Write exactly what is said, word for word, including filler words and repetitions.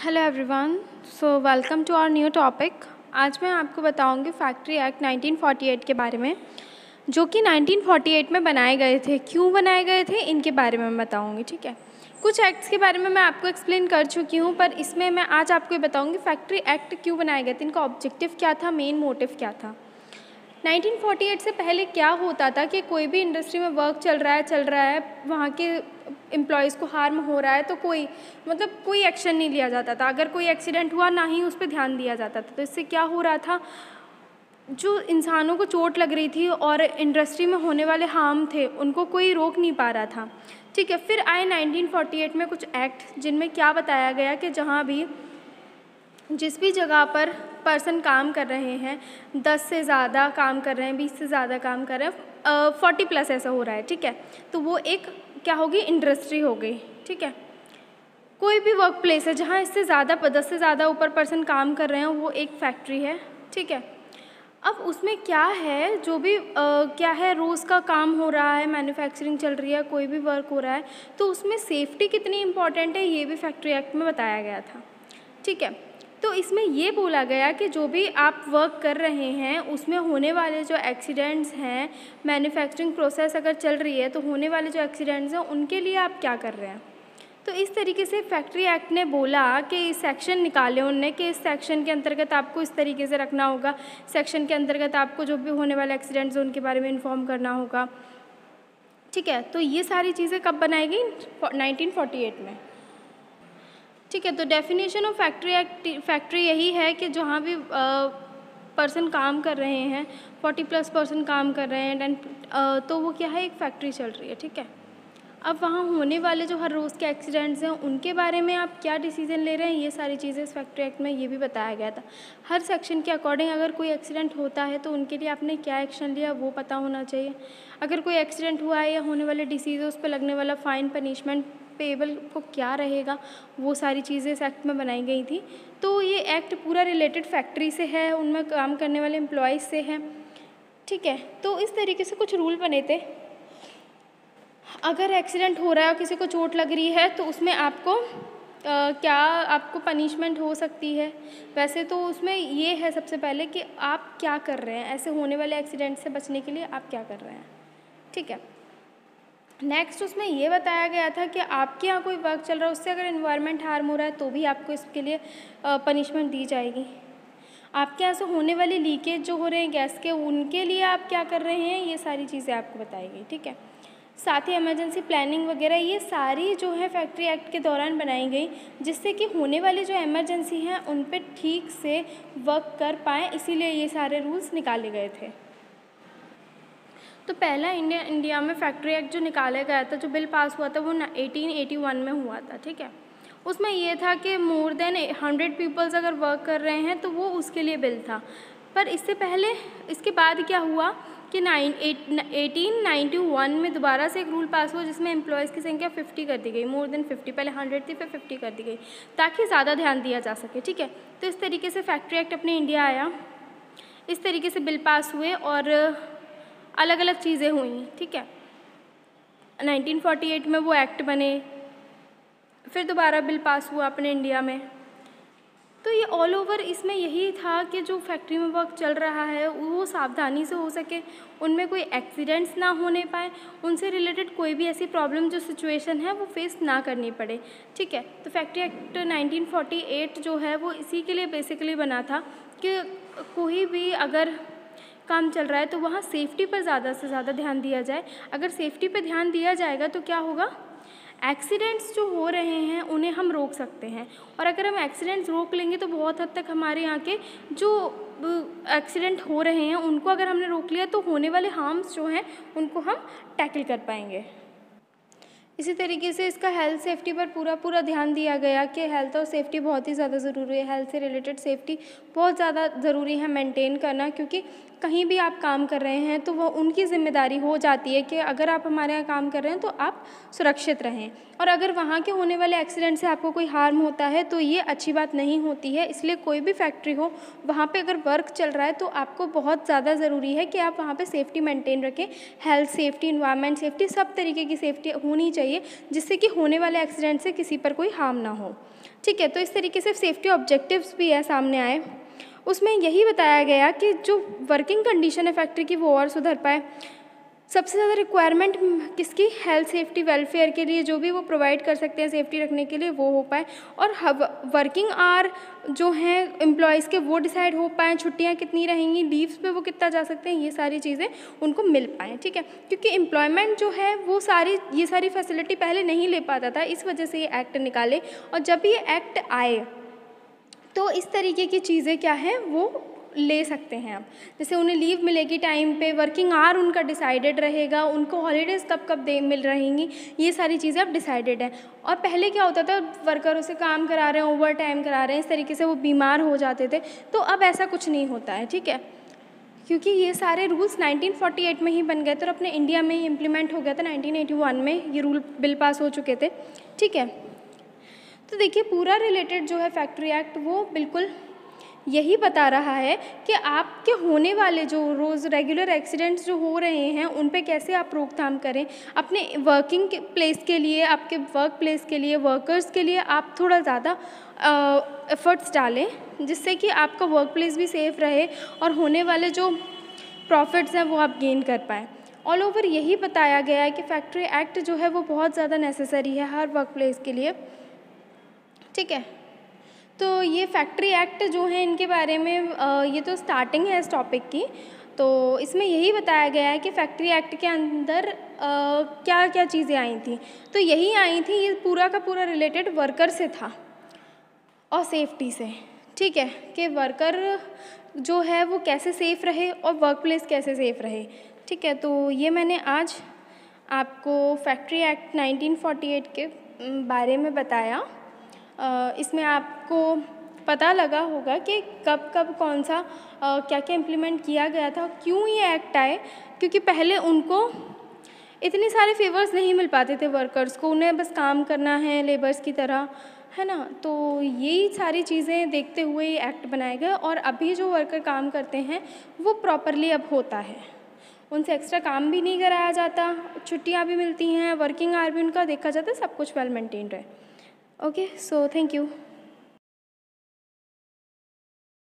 Hello everyone, so welcome to our new topic. आज मैं आपको बताऊंगी factory act nineteen forty eight के बारे में, जो कि नाइनटीन फोर्टी एट में बनाए गए थे। क्यों बनाए गए थे इनके बारे में मैं बताऊंगी। ठीक है, कुछ एक्ट्स के बारे में मैं आपको एक्सप्लेन कर चुकी हूँ, पर इसमें मैं आज आपको ये बताऊंगी फैक्ट्री एक्ट क्यों बनाए गए थे, इनका ऑब्जेक्टिव क्या था, मेन मोटिव क्या था। नाइनटीन फोर्टी एट से पहले क्या होता था कि कोई भी इंडस्ट्री में वर्क चल रहा है चल रहा है वहाँ के एम्प्लॉयज़ को हार्म हो रहा है तो कोई मतलब कोई एक्शन नहीं लिया जाता था। अगर कोई एक्सीडेंट हुआ ना ही उस पर ध्यान दिया जाता था। तो इससे क्या हो रहा था, जो इंसानों को चोट लग रही थी और इंडस्ट्री में होने वाले हार्म थे उनको कोई रोक नहीं पा रहा था। ठीक है, फिर आए नाइनटीन फोर्टी एट में कुछ एक्ट जिनमें क्या बताया गया कि जहाँ भी जिस भी जगह पर पर्सन काम कर रहे हैं, दस से ज़्यादा काम कर रहे हैं, बीस से ज़्यादा काम कर रहे हैं, फोर्टी प्लस ऐसा हो रहा है। ठीक है, तो वो एक क्या होगी, इंडस्ट्री हो गई। ठीक है, कोई भी वर्क प्लेस है जहाँ इससे ज़्यादा दस से ज़्यादा ऊपर पर्सन काम कर रहे हैं वो एक फैक्ट्री है। ठीक है, अब उसमें क्या है, जो भी आ, क्या है रोज़ का काम हो रहा है, मैन्युफैक्चरिंग चल रही है, कोई भी वर्क हो रहा है, तो उसमें सेफ्टी कितनी इम्पॉर्टेंट है ये भी फैक्ट्री एक्ट में बताया गया था। ठीक है, तो इसमें ये बोला गया कि जो भी आप वर्क कर रहे हैं उसमें होने वाले जो एक्सीडेंट्स हैं, मैन्युफैक्चरिंग प्रोसेस अगर चल रही है तो होने वाले जो एक्सीडेंट्स हैं उनके लिए आप क्या कर रहे हैं। तो इस तरीके से फैक्ट्री एक्ट ने बोला कि इस सेक्शन निकाले उनने कि इस सेक्शन के अंतर्गत आपको इस तरीके से रखना होगा, सेक्शन के अंतर्गत आपको जो भी होने वाले एक्सीडेंट्स हैं उनके बारे में इन्फॉर्म करना होगा। ठीक है, तो ये सारी चीज़ें कब बनाई गई, नाइनटीन फोर्टी एट में। ठीक है, तो definition of factory act factory यही है कि जहाँ भी पर्सन काम कर रहे हैं, फोर्टी प्लस पर्सन काम कर रहे हैं दैन तो वो क्या है, एक फैक्ट्री चल रही है। ठीक है, अब वहाँ होने वाले जो हर रोज़ के एक्सीडेंट्स हैं उनके बारे में आप क्या डिसीजन ले रहे हैं, ये सारी चीज़ें इस फैक्ट्री एक्ट में ये भी बताया गया था। हर सेक्शन के अकॉर्डिंग अगर कोई एक्सीडेंट होता है तो उनके लिए आपने क्या एक्शन लिया वो पता होना चाहिए। अगर कोई एक्सीडेंट हुआ है या होने वाले डिसीज़ उस पर लगने वाला फ़ाइन, पनिशमेंट पेबल को क्या रहेगा, वो सारी चीज़ें इस एक्ट में बनाई गई थी। तो ये एक्ट पूरा रिलेटेड फैक्ट्री से है, उनमें काम करने वाले एम्प्लॉयज़ से है। ठीक है, तो इस तरीके से कुछ रूल बने थे। अगर एक्सीडेंट हो रहा है और किसी को चोट लग रही है तो उसमें आपको आ, क्या आपको पनिशमेंट हो सकती है। वैसे तो उसमें ये है सबसे पहले कि आप क्या कर रहे हैं, ऐसे होने वाले एक्सीडेंट से बचने के लिए आप क्या कर रहे हैं। ठीक है, नेक्स्ट उसमें ये बताया गया था कि आपके यहाँ कोई वर्क चल रहा है उससे अगर एनवायरनमेंट हार्म हो रहा है तो भी आपको इसके लिए पनिशमेंट दी जाएगी। आपके यहाँ से होने वाली लीकेज जो हो रहे हैं गैस के, उनके लिए आप क्या कर रहे हैं, ये सारी चीज़ें आपको बताई गई। ठीक है, साथ ही इमरजेंसी प्लानिंग वगैरह ये सारी जो है फैक्ट्री एक्ट के दौरान बनाई गई, जिससे कि होने वाली जो इमरजेंसी हैं उन पर ठीक से वर्क कर पाएँ, इसीलिए ये सारे रूल्स निकाले गए थे। तो पहला इंडिया इंडिया में फैक्ट्री एक्ट जो निकाला गया था, जो बिल पास हुआ था वो एटीन एटी वन में हुआ था। ठीक है, उसमें ये था कि मोर देन हंड्रेड पीपल्स अगर वर्क कर रहे हैं तो वो उसके लिए बिल था। पर इससे पहले इसके बाद क्या हुआ कि नाइन एटीन नाइन्टी वन में दोबारा से एक रूल पास हुआ जिसमें एम्प्लॉयज़ की संख्या फिफ्टी कर दी गई, मोर देन फिफ्टी। पहले हंड्रेड थी फिर फिफ्टी कर दी गई ताकि ज़्यादा ध्यान दिया जा सके। ठीक है, तो इस तरीके से फैक्ट्री एक्ट अपने इंडिया आया, इस तरीके से बिल पास हुए और अलग अलग चीज़ें हुई। ठीक है, नाइनटीन फोर्टी एट में वो एक्ट बने, फिर दोबारा बिल पास हुआ अपने इंडिया में। तो ये ऑल ओवर इसमें यही था कि जो फैक्ट्री में वर्क चल रहा है वो सावधानी से हो सके, उनमें कोई एक्सीडेंट्स ना होने पाए, उनसे रिलेटेड कोई भी ऐसी प्रॉब्लम जो सिचुएशन है वो फेस ना करनी पड़े। ठीक है, तो factory act nineteen forty eight जो है वो इसी के लिए बेसिकली बना था कि कोई भी अगर काम चल रहा है तो वहाँ सेफ्टी पर ज़्यादा से ज़्यादा ध्यान दिया जाए। अगर सेफ्टी पर ध्यान दिया जाएगा तो क्या होगा, एक्सीडेंट्स जो हो रहे हैं उन्हें हम रोक सकते हैं। और अगर हम एक्सीडेंट्स रोक लेंगे तो बहुत हद तक हमारे यहाँ के जो एक्सीडेंट हो रहे हैं उनको अगर हमने रोक लिया तो होने वाले हार्म्स जो हैं उनको हम टैकल कर पाएंगे। इसी तरीके से इसका हेल्थ सेफ्टी पर पूरा पूरा ध्यान दिया गया कि हेल्थ और सेफ्टी बहुत ही ज़्यादा ज़रूरी है। हेल्थ से रिलेटेड सेफ्टी बहुत ज़्यादा ज़रूरी है मेंटेन करना, क्योंकि कहीं भी आप काम कर रहे हैं तो वो उनकी ज़िम्मेदारी हो जाती है कि अगर आप हमारे यहाँ काम कर रहे हैं तो आप सुरक्षित रहें। और अगर वहाँ के होने वाले एक्सीडेंट से आपको कोई हार्म होता है तो ये अच्छी बात नहीं होती है। इसलिए कोई भी फैक्ट्री हो, वहाँ पे अगर वर्क चल रहा है तो आपको बहुत ज़्यादा ज़रूरी है कि आप वहाँ पे सेफ्टी मेंटेन रखें। हेल्थ सेफ्टी, इन्वायरमेंट सेफ्टी, सब तरीके की सेफ्टी होनी चाहिए जिससे कि होने वाले एक्सीडेंट से किसी पर कोई हार्म ना हो। ठीक है। तो इस तरीके से सेफ्टी ऑब्जेक्टिव्स भी है सामने आए, उसमें यही बताया गया कि जो वर्किंग कंडीशन है फैक्ट्री की वो और सुधर पाए। सबसे ज़्यादा रिक्वायरमेंट किसकी, हेल्थ सेफ्टी वेलफेयर के लिए जो भी वो प्रोवाइड कर सकते हैं सेफ्टी रखने के लिए वो हो पाए, और वर्किंग आवर जो हैं एम्प्लॉयज़ के वो डिसाइड हो पाएँ, छुट्टियाँ कितनी रहेंगी, लीव्स पे वो कितना जा सकते हैं, ये सारी चीज़ें उनको मिल पाएँ। ठीक है, क्योंकि एम्प्लॉयमेंट जो है वो सारी ये सारी फैसिलिटी पहले नहीं ले पाता था, इस वजह से ये एक्ट निकाले। और जब ये एक्ट आए तो इस तरीके की चीज़ें क्या हैं वो ले सकते हैं आप, जैसे उन्हें लीव मिलेगी टाइम पे, वर्किंग आवर उनका डिसाइडेड रहेगा, उनको हॉलीडेज़ कब कब दे मिल रहेंगी, ये सारी चीज़ें अब डिसाइडेड हैं। और पहले क्या होता था, वर्करों से काम करा रहे हैं, ओवर टाइम करा रहे हैं, इस तरीके से वो बीमार हो जाते थे। तो अब ऐसा कुछ नहीं होता है। ठीक है, क्योंकि ये सारे रूल्स नाइनटीन फोर्टी एट में ही बन गए थे और अपने इंडिया में ही इम्प्लीमेंट हो गया था। नाइनटीन एटी वन में ये रूल बिल पास हो चुके थे। ठीक है, तो देखिए पूरा रिलेटेड जो है फैक्ट्री एक्ट वो बिल्कुल यही बता रहा है कि आपके होने वाले जो रोज़ रेगुलर एक्सीडेंट्स जो हो रहे हैं उन पे कैसे आप रोकथाम करें। अपने वर्किंग प्लेस के लिए, आपके वर्क प्लेस के लिए, वर्कर्स के लिए आप थोड़ा ज़्यादा एफर्ट्स डालें, जिससे कि आपका वर्क प्लेस भी सेफ़ रहे और होने वाले जो प्रॉफिट्स हैं वो आप गेन कर पाएँ। ऑल ओवर यही बताया गया है कि फैक्ट्री एक्ट जो है वो बहुत ज़्यादा नेसेसरी है हर वर्क प्लेस के लिए। ठीक है, तो ये फैक्ट्री एक्ट जो है इनके बारे में आ, ये तो स्टार्टिंग है इस टॉपिक की। तो इसमें यही बताया गया है कि फैक्ट्री एक्ट के अंदर आ, क्या क्या चीज़ें आई थी। तो यही आई थी, ये पूरा का पूरा रिलेटेड वर्कर से था और सेफ्टी से। ठीक है, कि वर्कर जो है वो कैसे सेफ़ रहे और वर्क प्लेस कैसे सेफ़ रहे। ठीक है, तो ये मैंने आज आपको factory act nineteen forty eight के बारे में बताया। इसमें आपको पता लगा होगा कि कब कब कौन सा क्या क्या इम्प्लीमेंट किया गया था, क्यों ये एक्ट आए। क्योंकि पहले उनको इतने सारे फेवर्स नहीं मिल पाते थे वर्कर्स को, उन्हें बस काम करना है लेबर्स की तरह, है ना। तो यही सारी चीज़ें देखते हुए ये एक्ट बनाए गए और अभी जो वर्कर काम करते हैं वो प्रॉपरली अब होता है, उनसे एक्स्ट्रा काम भी नहीं कराया जाता, छुट्टियाँ भी मिलती हैं, वर्किंग आवर भी उनका देखा जाता है, सब कुछ वेल मेंटेन्ड है। Okay, so thank you.